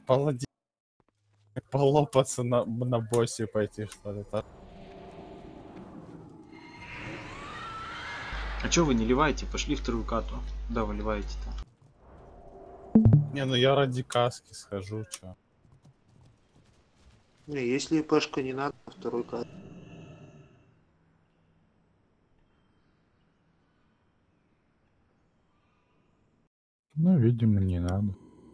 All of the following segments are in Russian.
Паладин. Полопаться на боссе пойти, что ли, так? А чё вы не ливаете? Пошли вторую кату. Да, вы ливаете-то. Не, ну я ради каски схожу, чё. Не, если ИПшка не надо, второй кат. Ну, видимо, не надо.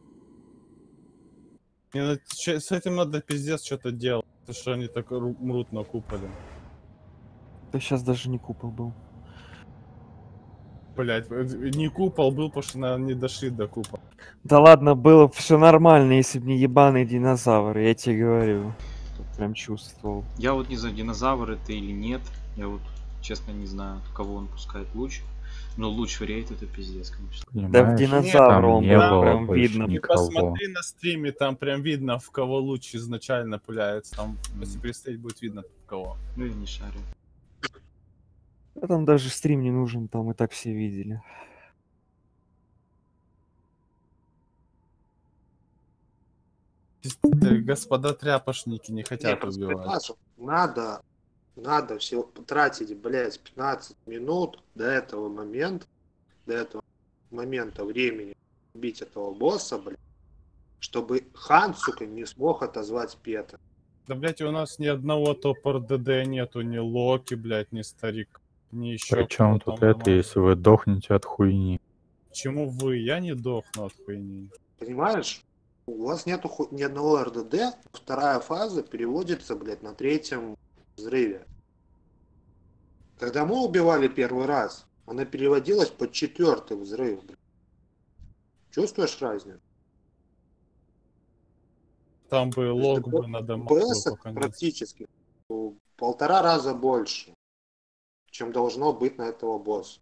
Не, ну, с этим надо пиздец что-то делать, потому что они так мрут на куполе. Да сейчас даже не купол был. Блять, не купол был, потому что, наверное, не дошли до купола. Да ладно, было все нормально, если бы не ебаный динозавр, я тебе говорю. Тут прям чувствовал. Я вот не знаю, динозавр это или нет. Я вот честно не знаю, кого он пускает луч. Но луч в рейд это пиздец, конечно. Да в Понимаешь, динозавра там он не был было прям больше видно. Ты никого. посмотри на стриме, там прям видно, в кого луч изначально пуляется. Там, если перестоять, будет видно, в кого. Ну я не шарю. Да там даже стрим не нужен, там и так все видели. Господа тряпошники не хотят Не, убивать. надо всего потратить, блядь, 15 минут до этого момента времени убить этого босса, блядь, чтобы хан, сука, не смог отозвать Пета. Да, блять, у нас ни одного топор ДД нету, ни Локи, блять, ни Старик, ни еще Причем тут это, нормально. если вы дохнете от хуйни? Почему вы? Я не дохну от хуйни. Понимаешь? У вас нету ни одного РДД, вторая фаза переводится, блядь, на третьем взрыве. Когда мы убивали первый раз, она переводилась под четвертый взрыв, блядь. Чувствуешь разницу? Там бы лог бы надо ДПС практически в 1,5 раза больше, чем должно быть на этого босса.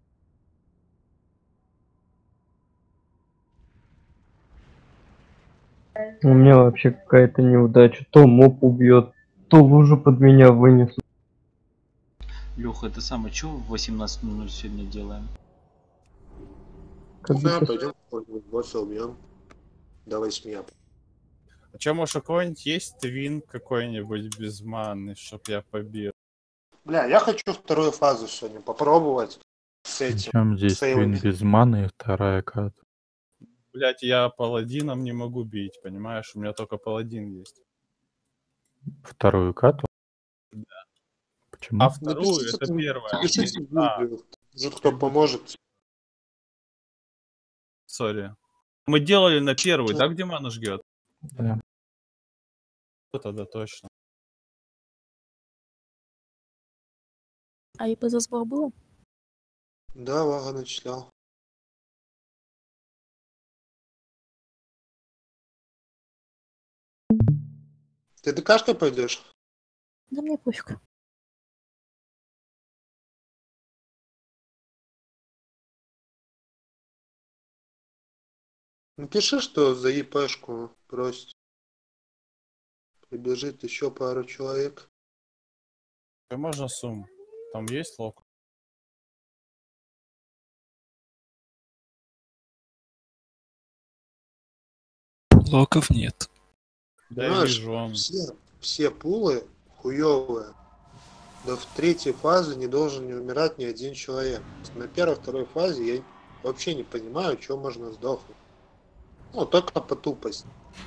У меня вообще какая-то неудача. То моб убьет, то лужу под меня вынесут. Леха, это самое, что в 18:00 сегодня делаем? Как Да, бы пойдем какой-нибудь босса убьем до 8. А че, может, у кого-нибудь есть твин какой-нибудь без маны, чтоб я побил? Бля, я хочу вторую фазу сегодня попробовать с этим. Причем здесь сейвами. твин без маны и вторая кат. Блять, я паладином не могу бить, понимаешь? У меня только паладин есть. Вторую кату? Да. Почему? А вторую, Напишите это там- первая. напишите в А, гильдию. Может, кто поможет. сори. Мы делали на первую, да, где ману жгет? Да. Тогда точно. А ИП за сбор было? Да, Вага начислял. Ты ДКшкой пойдешь? Да мне пофиг. Напиши, что за ИПшку просит. Прибежит еще пару человек. Можно сумму? Там есть лог? Локов нет. Да, я Знаешь, вижу, он... все пулы хуевые. Да в третьей фазе не должен не умирать ни один человек. На первой, второй фазе я вообще не понимаю, что можно сдохнуть. Ну, только по тупости.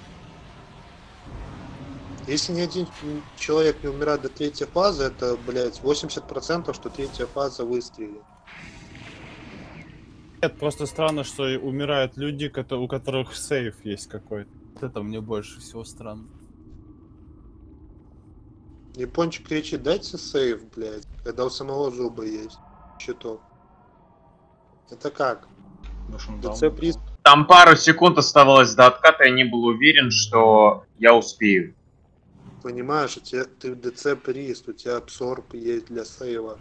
Если ни один человек не умирает до третьей фазы, это, блядь, 80%, что третья фаза выстрелит. Нет, просто странно, что умирают люди, у которых сейф есть какой-то. Вот это мне больше всего странно. Япончик кричит, дайте сейв, блядь, когда у самого зуба есть щиток. Это как? ДЦ приз. Там пару секунд оставалось до отката, я не был уверен, что я успею. Понимаешь, ты ДЦ приз, у тебя абсорб есть для сейва.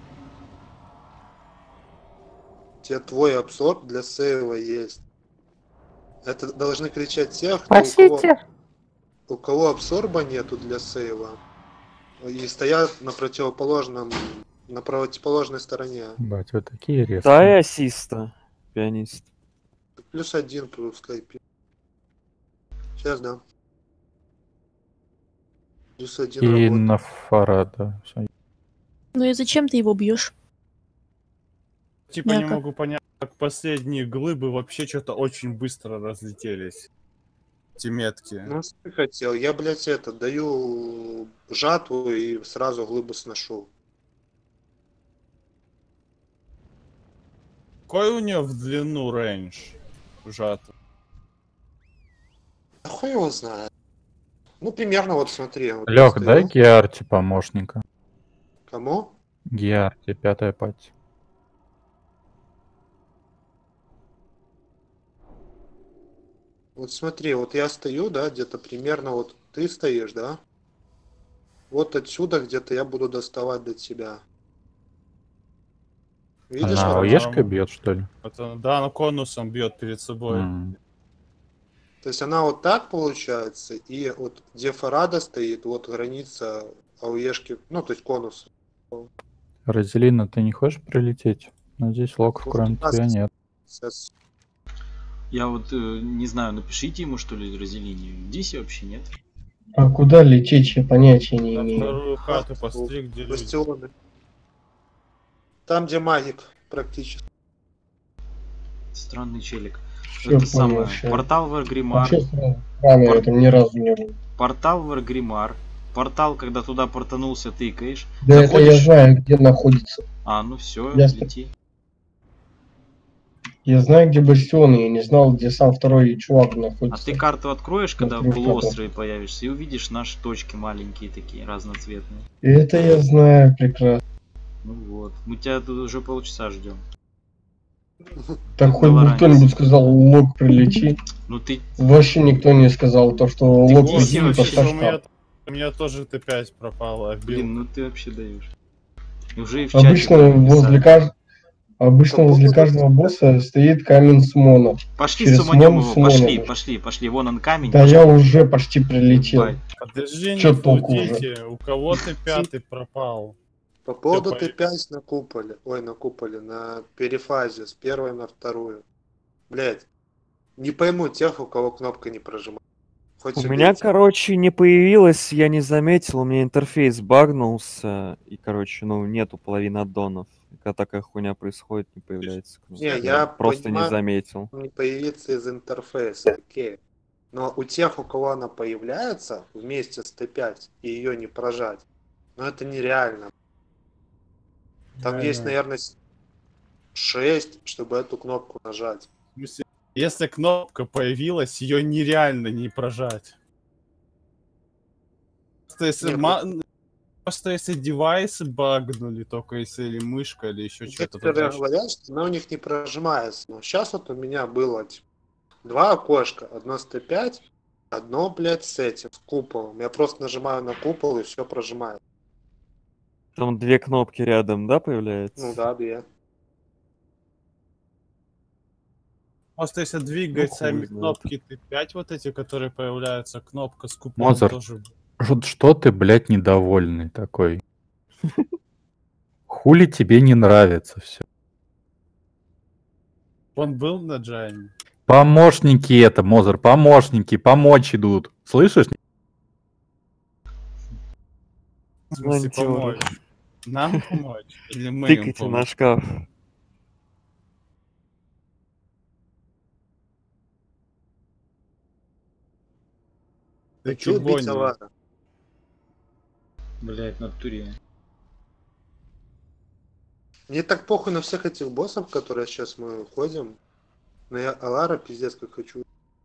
У тебя твой абсорб для сейва есть. Это должны кричать те, у кого абсорба нету для сейва. И стоят на противоположной стороне. Бать, вы такие резкие. Да, и ассиста, пианист. +1 плюс скайпе. Сейчас дам. Плюс 1 И работает. на Фарада. Ну и зачем ты его бьешь? Типа не Мяко. могу понять, как последние глыбы вообще что-то очень быстро разлетелись. Эти метки. Ну, что ты хотел? Я, блядь, это, даю жатву и сразу глыбы сношу. Какой у нее в длину рейндж жатвы? А хуй его знает. Ну, примерно вот смотри. Вот я Лех, стою. дай Геарти помощника. Кому? Геарти, 5-я пати. Вот смотри, вот я стою, да, где-то примерно вот ты стоишь, да? Вот отсюда где-то я буду доставать до тебя. Видишь? Она вот? ОЕшкой бьет, что ли? Это, да, она конусом бьет перед собой. То есть она вот так получается, и вот где Фарада стоит, вот граница АУЕшки, ну, то есть конус. Розелина, ты не хочешь прилететь? Но здесь локов Вот кроме у нас тебя нет. сейчас- Я вот не знаю, напишите ему что ли разделение. Здесь вообще нет. А куда лететь, я понятия не На имею. вторую хату посмотри, где люди. Бастионы. Там, где магик, практически. Странный челик. Всё, Это понял, самое. всё. Портал в Эргримар. Вообще сразу рано я там ни разу не был. Портал в Эргримар. Портал, когда туда портанулся, тыкаешь. Да это я Заходишь- знаю, где находится. А, ну все, Ясно. лети. Я знаю, где бастионы, я не знал, где сам второй чувак А находится. ты карту откроешь, когда в Ну, просто полуострове появишься, и увидишь наши точки маленькие такие, разноцветные. Это я знаю прекрасно. Ну вот. Мы тебя тут уже полчаса ждем. Так хоть бы Лоранец. кто-нибудь сказал, лог прилечи. Ну ты. Вообще никто не сказал то, что Ты лог гуси прилечи, вообще, то У меня, штаб. у меня тоже Т5 пропало. Блин, ну ты вообще даешь. И уже и в чате Обычно написали. Обычно возле каждого босса стоит камень сумона. Пошли через суманем смон его, сумона. пошли. Вон он камень. Да пошли. я уже почти прилетел. Ебать. Подожди, не Чё толку флудите. У кого Т5 пропал? По поводу Всё, Т5 на куполе. Ой, на куполе, на перефазе с первой на вторую. Блять. Не пойму тех, у кого кнопка не прожимает. Хоть У убейте. меня, короче, не появилось, я не заметил, у меня интерфейс багнулся, и, короче, ну, нету половины аддонов. Когда такая хуйня происходит, не появляется кнопка. Не, я просто понимаю. не заметил. Не появится из интерфейса, окей. Но у тех, у кого она появляется вместе с Т5 и ее не прожать, ну это нереально. Там Реально. есть, наверное, 6, чтобы эту кнопку нажать. В смысле, если кнопка появилась, ее нереально не прожать. Просто если, Не, просто если девайсы багнули, только если или мышка, или еще что-то. Некоторые говорят, что она у них не прожимается. Но сейчас вот у меня было типа, 2 окошка. Одно с Т5, одно, блядь, с этим, с куполом. Я просто нажимаю на купол и все прожимает. Там 2 кнопки рядом, да, появляются? Ну да, 2. Просто если двигать Ну, хуй сами знает. кнопки Т5, вот эти, которые появляются, кнопка с куполом Мозер. тоже. Что ты, блядь, недовольный такой? Хули тебе не нравится все? Он был на Джайне? Помощники это, Мозер, помощники, помочь идут. Слышишь? В смысле Волонтёры. помочь? Нам помочь? Или мы им Тыкайте на помочь? шкаф. Хочу убить Бонни. Алара. Блять, на туре. Мне так похуй на всех этих боссов, которые сейчас мы ходим. Но я Алара пиздец как хочу.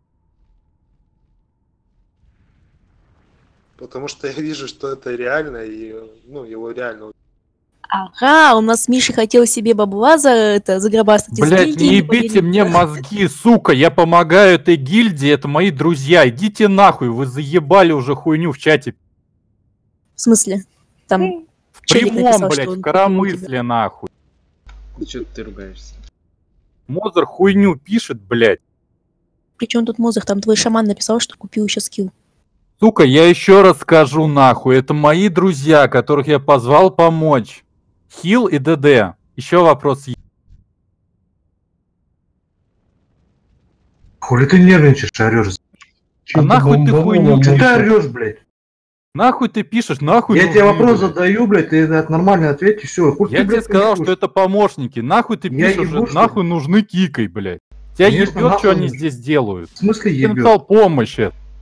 Потому что я вижу, что это реально, и ну, его реально. Ага, у нас Миша хотел себе бабла заграбастать. из Блять, гильдии, не победить. ебите мне мозги, сука, я помогаю этой гильдии, это мои друзья, идите нахуй, вы заебали уже хуйню в чате. В смысле? Там В челик прямом, написал, блять, что он в коромысле нахуй. Че ты ругаешься? Мозер хуйню пишет, блять. Причем тут мозг? Там твой шаман написал, что купил еще скилл. Сука, я еще раз скажу нахуй, это мои друзья, которых я позвал помочь. Хил и ДД. Еще вопрос есть. Хули ты нервничаешь, орешь? А нахуй ты хуйню Что ты пишешь? орешь, блядь? Нахуй ты пишешь, нахуй Я нужны, тебе вопрос блядь? задаю, блядь, ты нормально ответь, и все. Я тебе сказал, что это помощники. Нахуй ты Я пишешь, ебу, что нахуй нужны кикой, блядь. Тебя Конечно, ебет, что нахуй они нужно. здесь делают. В смысле Ты ебет? написал помощь.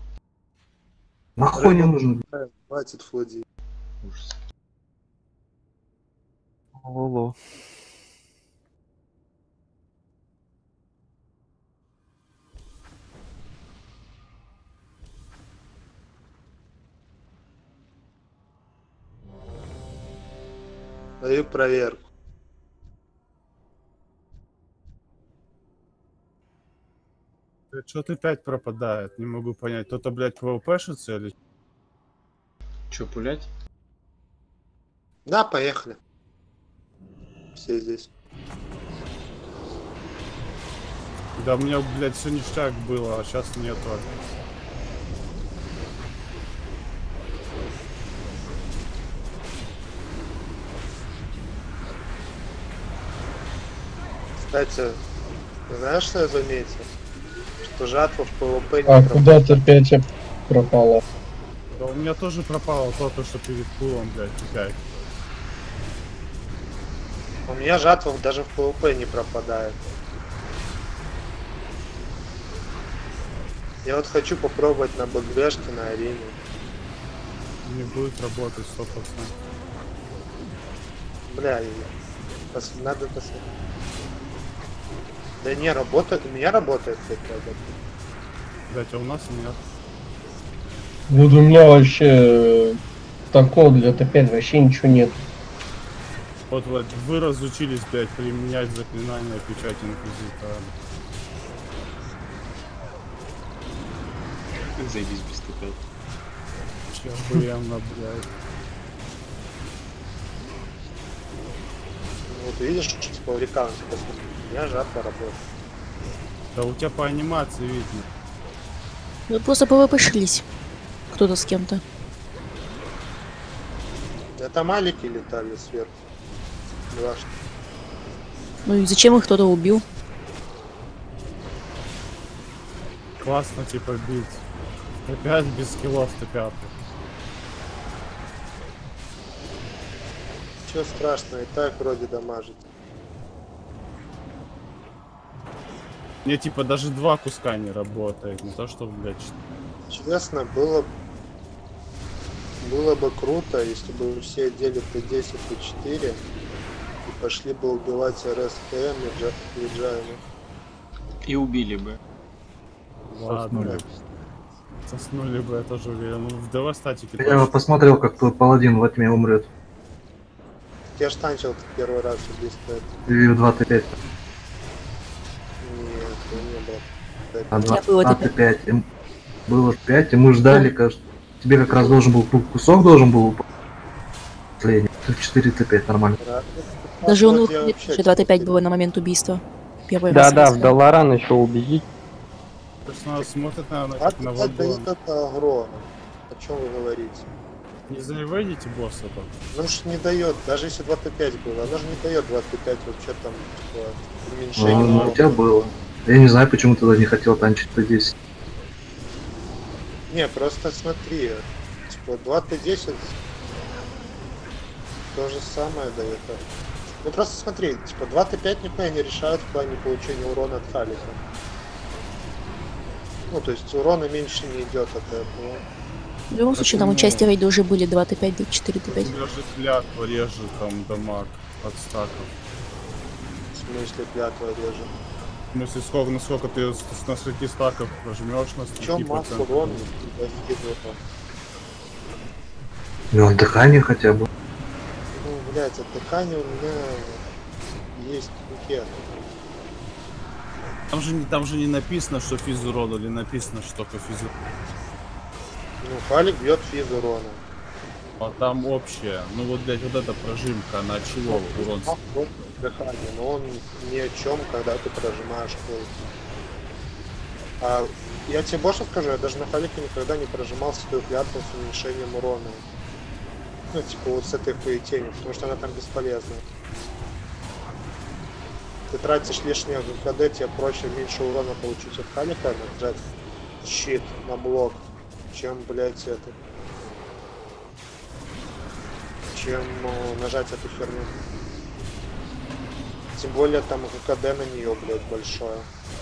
Нахуй не нужен. Хватит флоди. Ужас. Лоло. Даю проверку. Что-то опять пропадает, не могу понять. Кто-то, блядь, ПВПшится или... Че, пулять? Да, поехали. Все здесь. Да у меня, блядь, все ништяк было, а сейчас нету. Кстати, знаешь, что я заметил? Что жатва в ПВП не А пропадает. куда-то Петя пропала. Да у меня тоже пропало только что перед пулом, блядь, опять. У меня жатва даже в ПВП не пропадает. Я вот хочу попробовать на БГшке на арене. Не будет работать 100%. Бля, надо посмотреть. Да не, работает, у меня работает хотя бы. Блядь, а у нас нет. Вот у меня вообще такого для Т5 вообще ничего нет. Вот, вы разучились, блядь, применять заклинания печати инквизитора. Заебись без Т5. Охуенно, блядь. Вот видишь, что типа рекаунт, у меня жатва работает. Да у тебя по анимации видно. Вы просто ПВП-шились. Кто-то с кем-то. Это малики летали сверху. Два штуки. Ну и зачем их кто-то убил? Классно, типа, бить. Опять без скиллов Т5. Чего страшного, и так вроде дамажит. Мне, типа, даже два куска не работает. Не то, что, блядь, Честно, было бы круто, если бы все одели Т10 и 4 и пошли бы убивать РСТМ и Джайна. И убили бы. ладно. Соснули бы, я тоже уверен. Ну, в ДВ статике Я бы посмотрел, как твой паладин во тьме умрет. Я ж танчил первый раз убийство. И в 2 Т5. Нет, не было. А Я было 2 Т5. Было 5, и мы ждали, кажется. Тебе как раз должен был кусок должен был упасть. Последний. 4 Т5 нормально. Даже он Вот я выходит, вообще что 25 было на момент убийства. Первый раз. Да-да, я в сказала. Долоран еще убедить. То есть надо смотреть, наверное, А как на это вагон. это агро. О чем вы говорите? Не заревейдите босса там. Ну ж не дает, даже если 2 Т5 было, оно же не дает 2 Т5 вообще там, типа, уменьшение. Ну, у тебя было. Я не знаю, почему ты не хотел танчить Т10. Не, просто смотри, типа 2 Т10 то же самое дает. Ну просто смотри, типа 2 Т5 нихуя не решают в плане получения урона от Халика. Ну то есть урона меньше не идет от этого. В любом случае, там участие рейда уже были 2 Т5, 4 Т5. Даже клятва режет там дамаг от стаков. В смысле клятва режет. В смысле, насколько ты на скольки стаков прожмешь, на В чем масс 100%. урона? Ну, дыхание хотя бы. Ну, блядь, от дыхания у меня есть букет. Там же не написано, что физ урона, или написано, что только физ урона. Ну, Халик бьет физ урона. А там общее. Ну вот, блядь, вот эта прожимка, она чего урон? Вот дыхание, но он ни о чем, когда ты прожимаешь пол. А я тебе больше скажу, я даже на Халике никогда не прожимал свою клятву с уменьшением урона. Ну, типа вот с этой хуетенью, потому что она там бесполезна. Ты тратишь лишнее ГКД, тебе проще меньше урона получить от Халика нажать, щит на блок, чем, блять, это. Чем нажать эту херню. Тем более там КД на нее, блять, большое.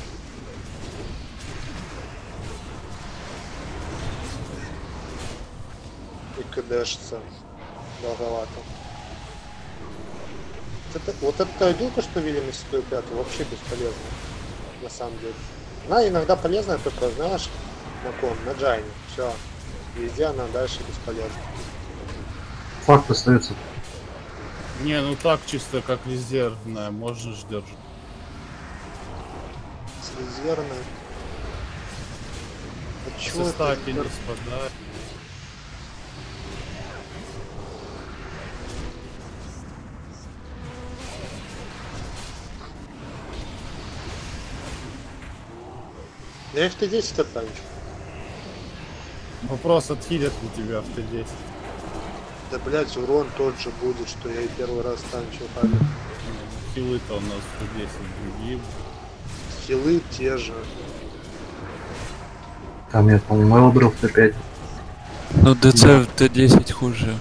И КДшится долговато. Вот эта идулка, что видели на седую пятую, вообще бесполезна. На самом деле. Она иногда полезная, только, знаешь, на ком? На Джайне. Все. Везде она дальше бесполезна. Факт остается. Не, ну так чисто как резервная, можно ж держать. С резервной. А чё Со это? стаки не спадает. Я FT10 оттанчу. Вопрос, отхилят ли тебя в Т10. Да, блять, урон тот же будет, что я и первый раз танчил хали. Хилы-то у нас Т10 другие. Хилы те же. Там я, по-моему, его брал в Т5. Ну, ДЦ в Т10 хуже.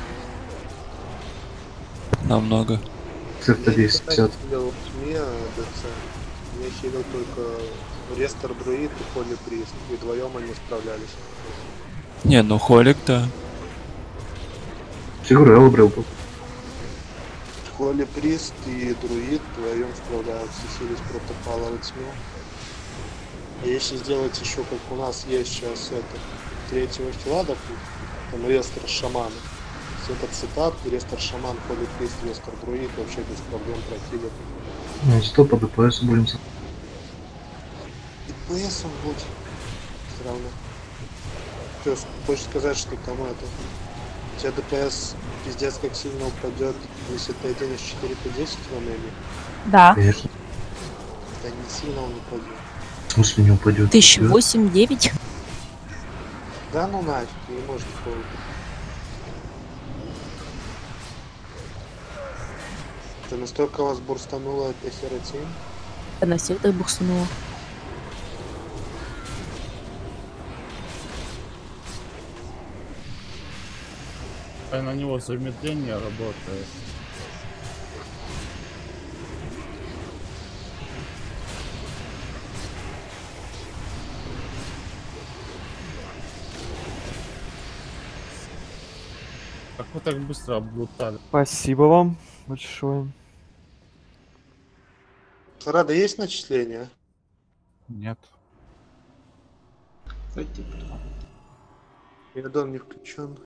Намного. Ц в Т10 Я все. хилил ТМЕ, ДЦ. Я хилил только Рестор Друид и Холли Прист. И вдвоем они справлялись. Не, ну Холик, да. Фигуру я выбрал был. Холли Прист и Друид вдвоем справляются, сились против Паловой Тьме. А если сделать еще, как у нас есть сейчас это, третьего хила, допустим, там Рестор Шаман, это цитат, Рестор Шаман, Холли Прист, Рестор Друид вообще без проблем прохилят. Ну, 100 по ДПС будем. ДПС-ом будет. Все равно. Ты хочешь сказать, что там это... У тебя ДПС пиздец как сильно упадет, если ты оденешь 4 по 10 в анеме? Да. Конечно. Да не сильно он упадет. В смысле не упадет? 1008-9. Да ну нафиг, не может такого быть. Это настолько вас бурстануло эта херотень? Она всех так буксанула. А на него замедление работает. Как вы так быстро облутали? Спасибо вам большое. Рада, есть начисления? Нет. Кстати, Передон не включен.